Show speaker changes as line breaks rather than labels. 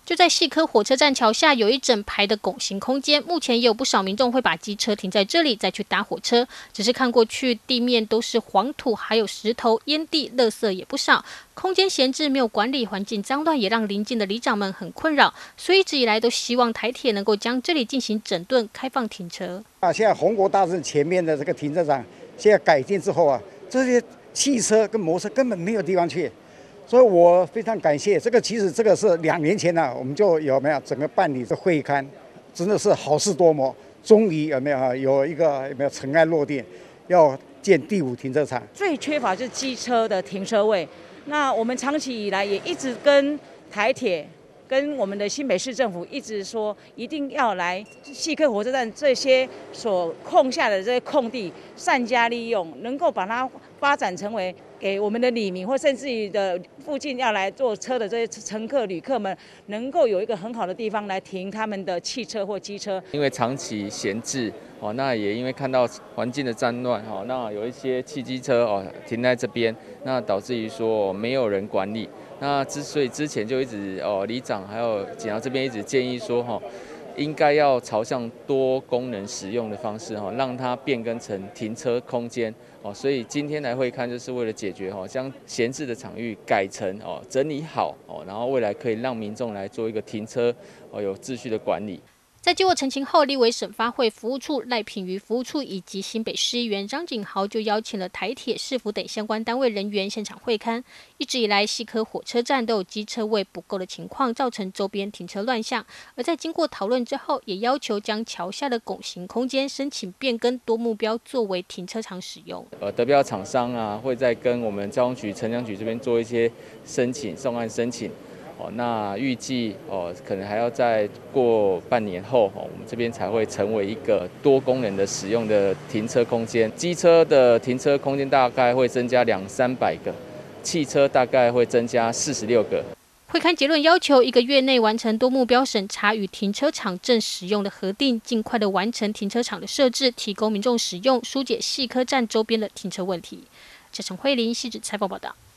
就在细科火车站桥下有一整排的拱形空间，目前也有不少民众会把机车停在这里再去搭火车。只是看过去地面都是黄土，还有石头、烟蒂、垃圾也不少，空间闲置没有管理，环境脏乱，也让邻近的里长们很困扰。所以一直以来都希望台铁能够将这里进行整顿，开放停车。
现在宏国大镇前面的这个停车场，现在改建之后这些汽车跟摩托车根本没有地方去。所以我非常感谢这个，其实这个是2年前我们就整个办理这会刊，真的是好事多磨，终于有一个尘埃落定，要建第5停车场。
最缺乏就是机车的停车位，那我们长期以来也一直跟台铁、跟我们的新北市政府一直说，一定要来细科火车站这些所空下的这些空地善加利用，能够把它发展成为给我们的里民或甚至于的附近要来坐车的这些乘客、旅客们，能够有一个很好的地方来停他们的汽车或机车。
因为长期闲置，那也因为看到环境的脏乱，那有一些汽机车停在这边，那导致于说没有人管理。那所以之前就一直里长还有警察这边一直建议说应该要朝向多功能使用的方式让它变更成停车空间所以今天来会看就是为了解决将闲置的场域改成整理好然后未来可以让民众来做一个停车有秩序的管理。
在经过澄清后，立委审发会服务处赖品妤服务处以及新北市议员张景豪就邀请了台铁、市府等相关单位人员现场会勘。一直以来，细科火车站都有机车位不够的情况，造成周边停车乱象。而在经过讨论之后，也要求将桥下的拱形空间申请变更多目标作为停车场使用。
得标厂商会再跟我们交通局、城乡局这边做一些申请、送案申请。那预计可能还要再过半年后，我们这边才会成为一个多功能的使用的停车空间。机车的停车空间大概会增加200-300个，汽车大概会增加46个。
会勘结论要求1个月内完成多目标审查与停车场正使用的核定，尽快的完成停车场的设置，提供民众使用，疏解细科站周边的停车问题。嘉诚慧琳细致采访报道。